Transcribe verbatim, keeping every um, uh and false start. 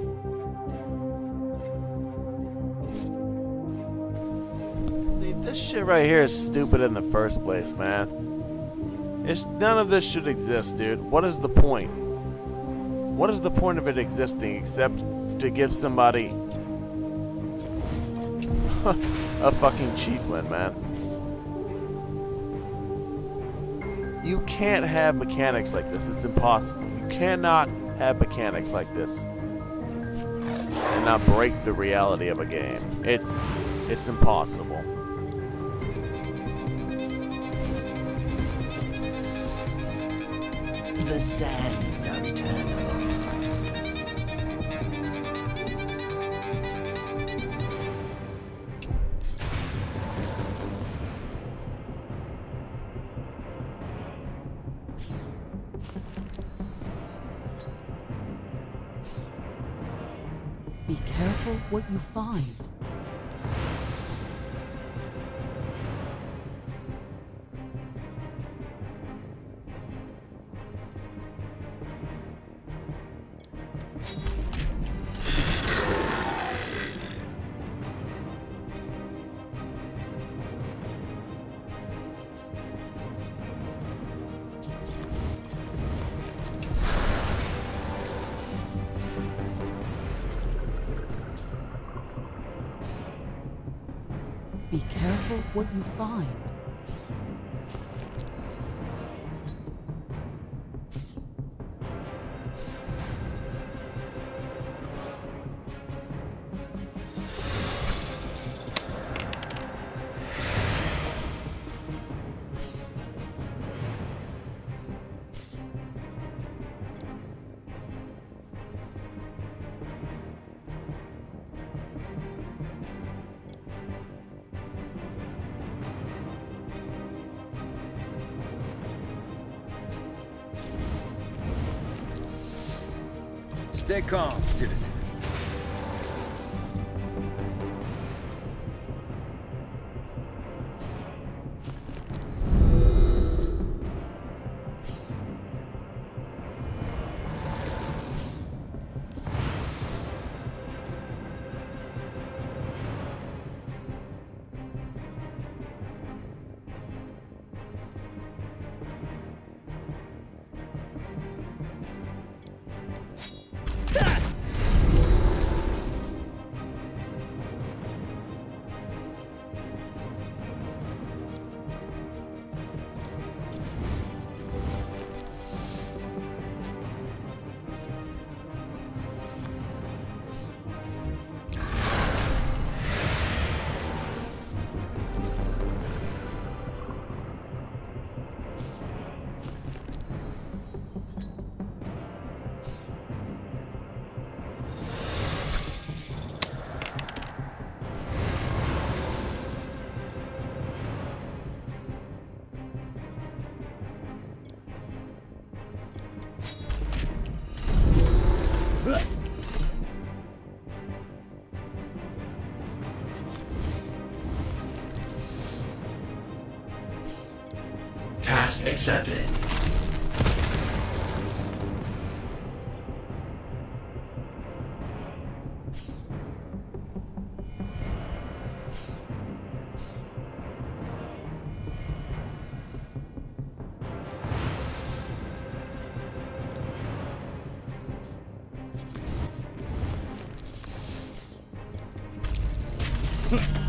See, this shit right here is stupid in the first place, man. It's, none of this should exist, dude. What is the point? What is the point of it existing except to give somebody a fucking cheat win, man? You can't have mechanics like this. It's impossible. You cannot have mechanics like this and not break the reality of a game. It's it's impossible. The sands are eternal. Be careful what you find. Be careful what you find. Stay calm, citizen. Task accepted. Huh.